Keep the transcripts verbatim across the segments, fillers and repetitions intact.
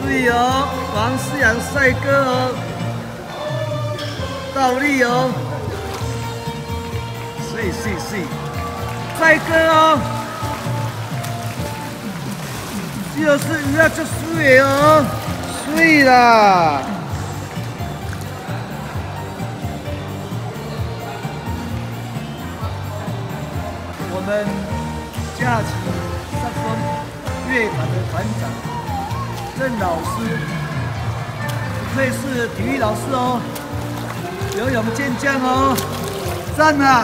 水哦，王思阳帅哥哦，倒立哦，水水水，帅哥哦，就是鱼啊，就水哦，水啦。 我们架起萨克斯乐团的团长郑老师，不愧是体育老师哦，游泳健将哦，赞啊！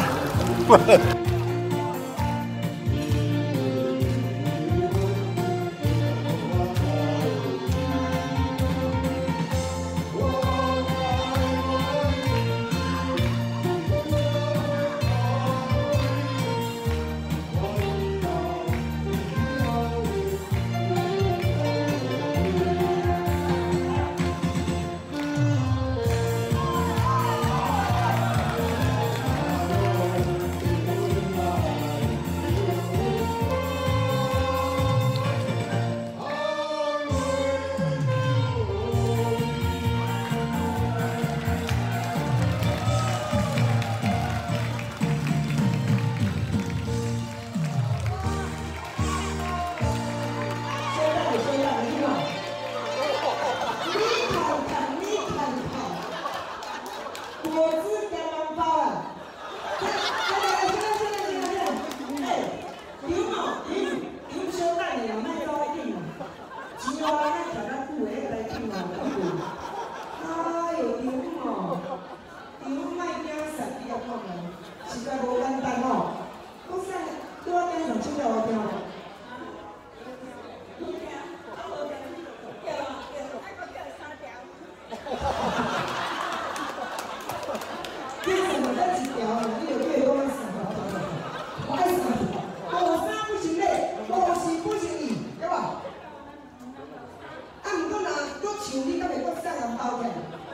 果汁加蛋包啊！来来来，现在现在现在现在，哎，牛哦，牛牛小蛋的，卖到一定啊，钱花咱食较久的，来紧啊，哎呦，牛哦，牛卖惊实你要看啊，实在无简单哦。我现在拄仔顶上手了我听。 为什么这几条呢？你有越多三条，我爱三条，五三不行嘞，五四不行二，对吧？啊，毋过若搁像你，敢会搁送人包起来？